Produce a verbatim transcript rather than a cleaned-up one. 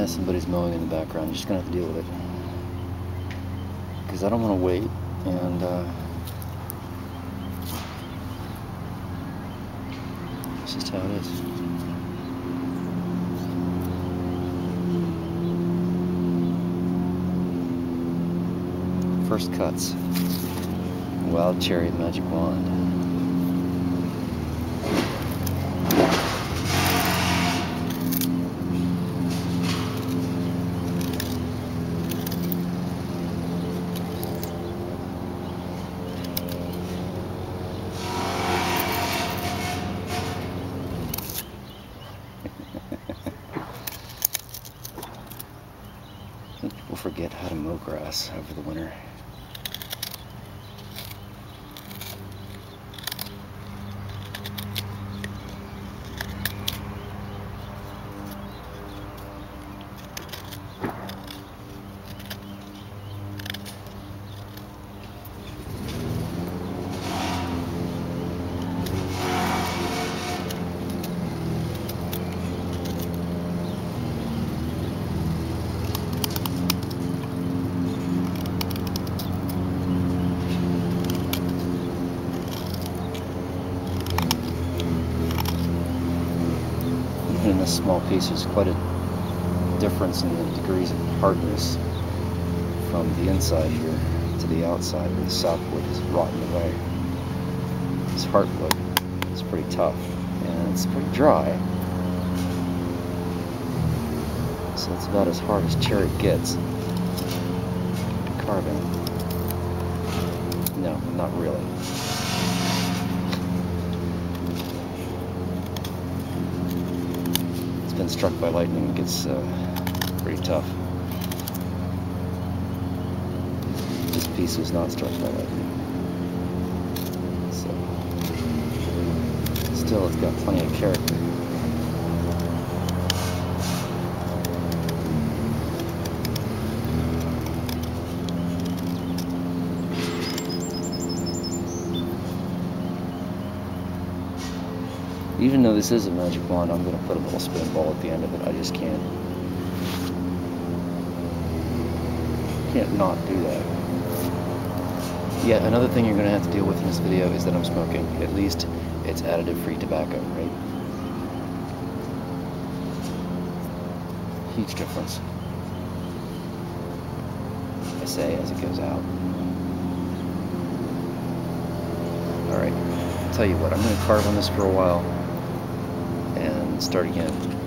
Yeah, somebody's mowing in the background. You're just gonna have to deal with it. Because I don't want to wait, and uh, it's just how it is. First cuts. Wild Cherry Magic Wand. People forget how to mow grass over the winter. In this small piece, there's quite a difference in the degrees of hardness from the inside here to the outside, where the softwood is rotten away. This heartwood is pretty tough, and it's pretty dry, so it's about as hard as cherry gets. Carving. No, not really. Been struck by lightning, it gets uh, pretty tough. This piece was not struck by lightning, so still it's got plenty of character. Even though this is a magic wand, I'm going to put a little spin ball at the end of it. I just can't. Can't not do that. Yeah, another thing you're going to have to deal with in this video is that I'm smoking. At least it's additive-free tobacco, right? Huge difference. I say as it goes out. Alright, I'll tell you what, I'm going to carve on this for a while and start again.